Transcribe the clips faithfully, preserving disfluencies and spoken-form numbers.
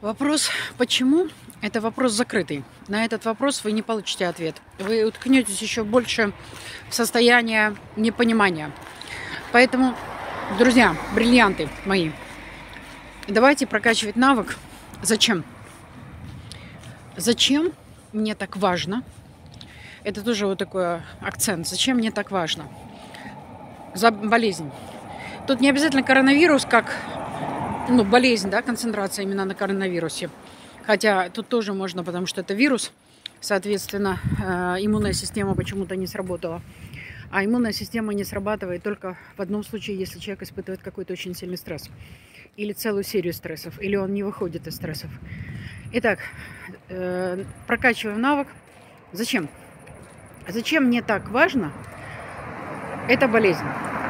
Вопрос «почему?» – это вопрос закрытый. На этот вопрос вы не получите ответ. Вы уткнетесь еще больше в состояние непонимания. Поэтому, друзья, бриллианты мои, давайте прокачивать навык. Зачем? Зачем мне так важно? Это тоже вот такой акцент. Зачем мне так важно? За болезнь. Тут не обязательно коронавирус как ну, болезнь, да, концентрация именно на коронавирусе. Хотя тут тоже можно, потому что это вирус. Соответственно, иммунная система почему-то не сработала. А иммунная система не срабатывает только в одном случае, если человек испытывает какой-то очень сильный стресс. Или целую серию стрессов. Или он не выходит из стрессов. Итак, прокачиваем навык. Зачем? Зачем мне так важно? Это болезнь.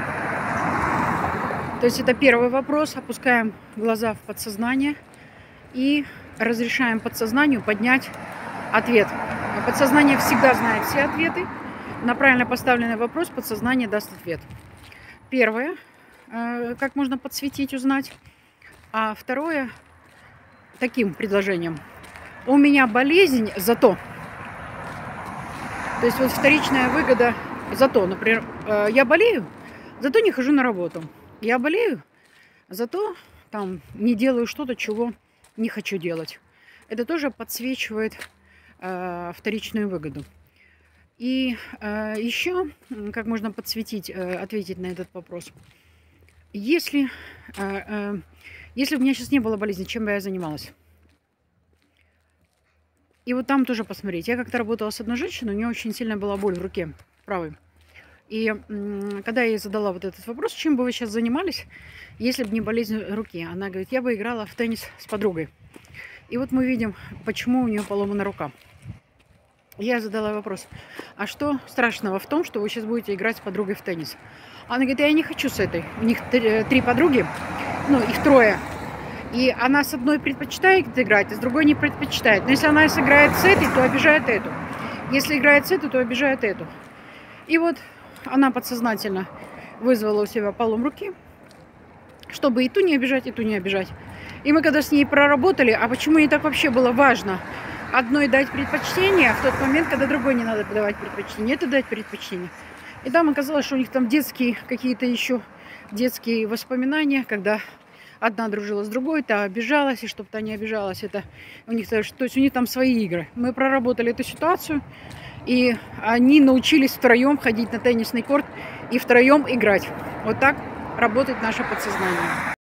То есть это первый вопрос. Опускаем глаза в подсознание и разрешаем подсознанию поднять ответ. Подсознание всегда знает все ответы. На правильно поставленный вопрос подсознание даст ответ. Первое, как можно подсветить, узнать. А второе, таким предложением. У меня болезнь, зато. То есть вот вторичная выгода зато. Например, я болею, зато не хожу на работу. Я болею, зато там не делаю что-то, чего не хочу делать. Это тоже подсвечивает э, вторичную выгоду. И э, еще, как можно подсветить, э, ответить на этот вопрос. Если, э, э, если у меня сейчас не было болезни, чем бы я занималась? И вот там тоже посмотреть. Я как-то работала с одной женщиной, у нее очень сильная была боль в руке правой. И когда я ей задала вот этот вопрос, чем бы вы сейчас занимались, если бы не болезнь руки, она говорит, я бы играла в теннис с подругой. И вот мы видим, почему у нее поломана рука. Я задала вопрос, а что страшного в том, что вы сейчас будете играть с подругой в теннис? Она говорит, я не хочу с этой. У них три подруги, ну их трое. И она с одной предпочитает играть, а с другой не предпочитает. Но если она сыграет с этой, то обижает эту. Если играет с этой, то обижает эту. И вот она подсознательно вызвала у себя полом руки, чтобы и ту не обижать, и ту не обижать. И мы когда с ней проработали, а почему ей так вообще было важно одной дать предпочтение в тот момент, когда другой не надо давать предпочтение, это дать предпочтение. И там оказалось, что у них там детские какие-то еще детские воспоминания, когда одна дружила с другой, та обижалась, и чтобы та не обижалась, это у них, то есть у них там свои игры. Мы проработали эту ситуацию. И они научились втроем ходить на теннисный корт и втроем играть. Вот так работает наше подсознание.